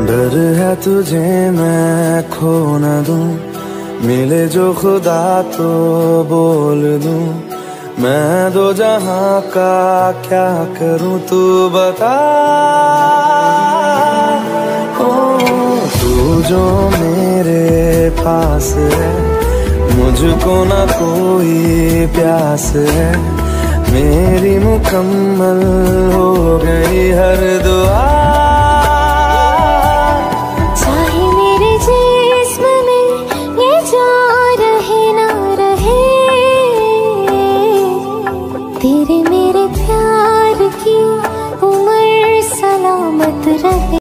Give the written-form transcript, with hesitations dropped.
डर है तुझे मैं खो न दूं, मिले जो खुदा तो बोल दूं। मैं दो जहां का क्या करूं तू बता। ओ तू जो मेरे पास है, मुझको ना कोई प्यास है। मेरी मुकम्मल हो गई हर दुआ।